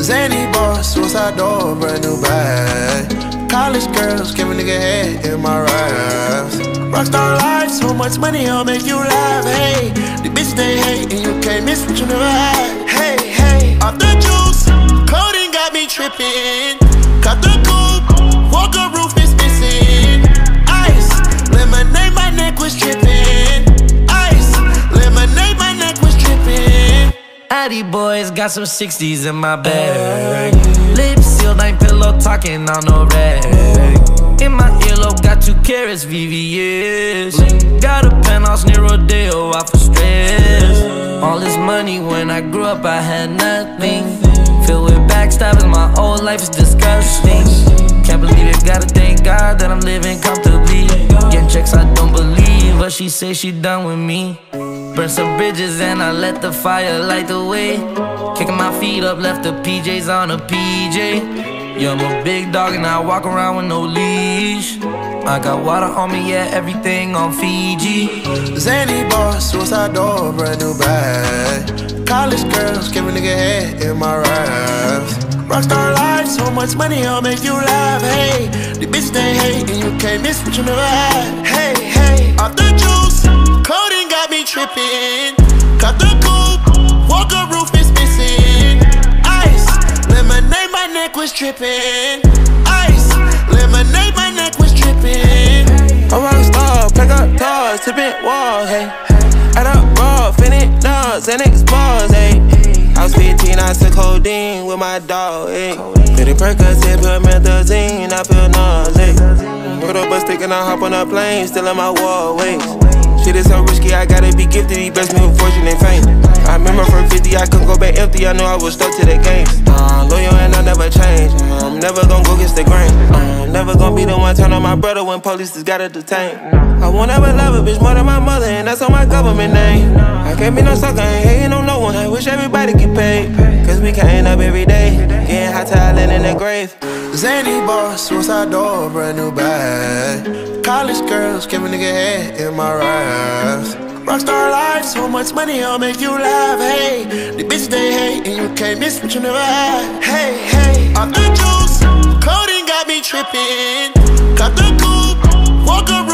Zany boss, suicide door, brand new bag. College girls, give a nigga head in my raps. Rockstar life, so much money, I'll make you laugh. Hey, the bitch they hate, and you can't miss what you never had. Hey, hey, off the juice, coding got me tripping. Cut the coupe, Walker roof is missing. Ice, lemonade, my neck was tripping. Ice, lemonade, my neck was tripping. Addy boys got some 60s in my bag. Lips sealed, ain't pillow talking on no rag. In my earlobe got 2 carats, VVS. Got a penthouse near Rodeo, out for stress. All this money, when I grew up I had nothing. Filled with backstabbing, my whole life is disgusting. Can't believe it, gotta thank God that I'm living comfortably. Getting checks I don't believe, but she say she done with me. Burn some bridges and I let the fire light the way. Kicking my feet up, left the PJs on a PJ. Yeah, I'm a big dog and I walk around with no leash. I got water on me, yeah, everything on Fiji. Zany boss, suicide door, brand new bag. College girls, give a nigga head in my raps. Rockstar life, so much money, I'll make you laugh. Hey, the bitch they hate, and you can't miss what you never had. Hey, hey, off the juice, coding got me tripping. Cut the coupe, Walker roof is missing. Ice, lemonade, my neck was tripping. Ice, lemonade, my neck was tripping. A rockstar, pack up doors, tipping walls, hey. Add up raw, finish dogs, and expose, hey. I was 15, I took codeine with my dog, ayy. Pretty Percocet, put methazine, I feel nauseous. Put up a stick and I hop on a plane, still in my wallways. Shit is so risky, I gotta be gifted, he blessed me with fortune and fame. I remember from 50, I couldn't go back empty, I knew I was stuck to the game. Loyal and I never change, I'm never gonna go against the grain. I'm never gonna be the one turn on my brother when police just gotta detain. I won't ever love a bitch more than my mother, and that's on my government name. I can't be no sucker, ain't hating on no one, I wish everybody get paid. Cause we can't up every day, getting hot talent in the grave. Zany boss, suicide door, brand new bag. College girls, give a nigga head in my raps. Rockstar life, so much money, I'll make you laugh. Hey, the bitch they hate, and you can't miss what you never had. Hey, hey, off the juice, coding got me tripping. Cut the coupe, Walker